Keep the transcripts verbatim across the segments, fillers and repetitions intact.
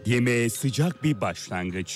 Yemeğe sıcak bir başlangıç.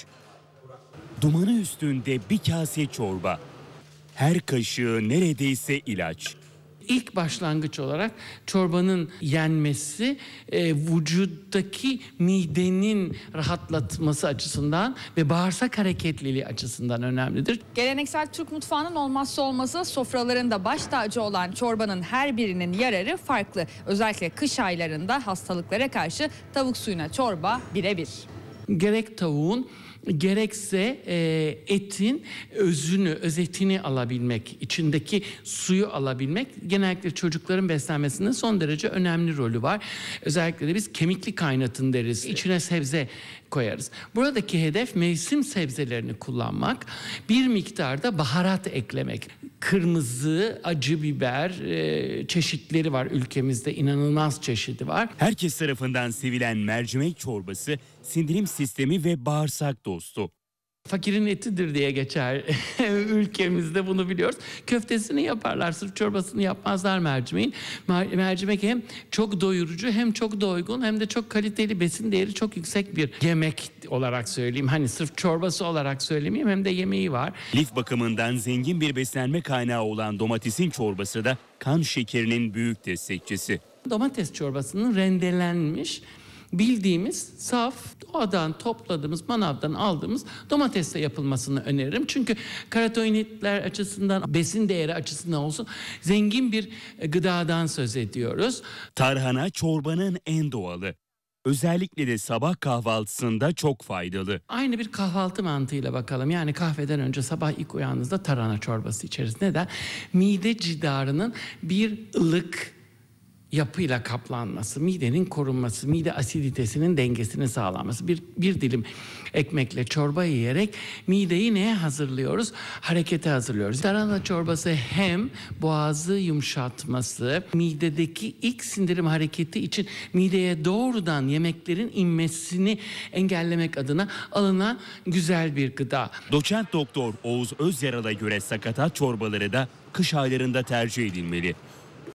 Dumanı üstünde bir kase çorba. Her kaşığı neredeyse ilaç. İlk başlangıç olarak çorbanın yenmesi e, vücuttaki midenin rahatlatması açısından ve bağırsak hareketliliği açısından önemlidir. Geleneksel Türk mutfağının olmazsa olmazı, sofralarında baş tacı olan çorbanın her birinin yararı farklı. Özellikle kış aylarında hastalıklara karşı tavuk suyuna çorba birebir. Gerek tavuğun gerekse e, etin özünü, özetini alabilmek, içindeki suyu alabilmek genellikle çocukların beslenmesinde son derece önemli rolü var. Özellikle de biz kemikli kaynatın deriz. İçine sebze koyarız. Buradaki hedef mevsim sebzelerini kullanmak, bir miktarda baharat eklemek. Kırmızı, acı biber e, çeşitleri var ülkemizde, inanılmaz çeşidi var. Herkes tarafından sevilen mercimek çorbası sindirim sistemi ve bağırsak dostu. Fakirin etidir diye geçer ülkemizde, bunu biliyoruz. Köftesini yaparlar, sırf çorbasını yapmazlar mercimeğin. Mercimek hem çok doyurucu, hem çok doygun, hem de çok kaliteli, besin değeri çok yüksek bir yemek olarak söyleyeyim. Hani sırf çorbası olarak söylemeyeyim, hem de yemeği var. Lif bakımından zengin bir beslenme kaynağı olan domatesin çorbası da kan şekerinin büyük destekçisi. Domates çorbasının rendelenmiş, bildiğimiz saf, doğadan topladığımız, manavdan aldığımız domatesle yapılmasını öneririm. Çünkü karotenoidler açısından, besin değeri açısından olsun zengin bir gıdadan söz ediyoruz. Tarhana çorbanın en doğalı. Özellikle de sabah kahvaltısında çok faydalı. Aynı bir kahvaltı mantığıyla bakalım. Yani kahveden önce sabah ilk uyandığınızda tarhana çorbası içeriz. Neden? Mide cidarının bir ılık yapıyla kaplanması, midenin korunması, mide asiditesinin dengesini sağlanması. Bir, bir dilim ekmekle çorba yiyerek mideyi neye hazırlıyoruz? Harekete hazırlıyoruz. Tarhana çorbası hem boğazı yumuşatması, midedeki ilk sindirim hareketi için mideye doğrudan yemeklerin inmesini engellemek adına alınan güzel bir gıda. Doçent Doktor Oğuz Özyaral'a göre sakatat çorbaları da kış aylarında tercih edilmeli.